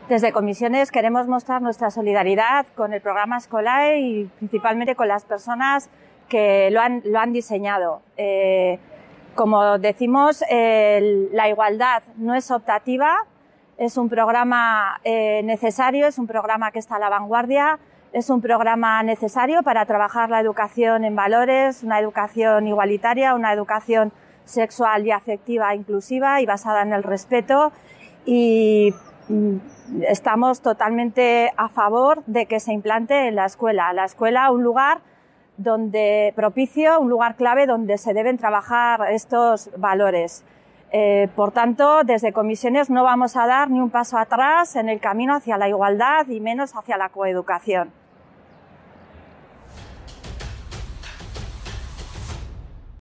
Desde Comisiones queremos mostrar nuestra solidaridad con el programa Escolae y principalmente con las personas que lo han diseñado. Como decimos, la igualdad no es optativa, es un programa necesario, es un programa que está a la vanguardia, es un programa necesario para trabajar la educación en valores, una educación igualitaria, una educación sexual y afectiva inclusiva y basada en el respeto, y estamos totalmente a favor de que se implante en la escuela. La escuela, un lugar donde propicio, un lugar clave donde se deben trabajar estos valores. Por tanto, desde Comisiones no vamos a dar ni un paso atrás en el camino hacia la igualdad y menos hacia la coeducación.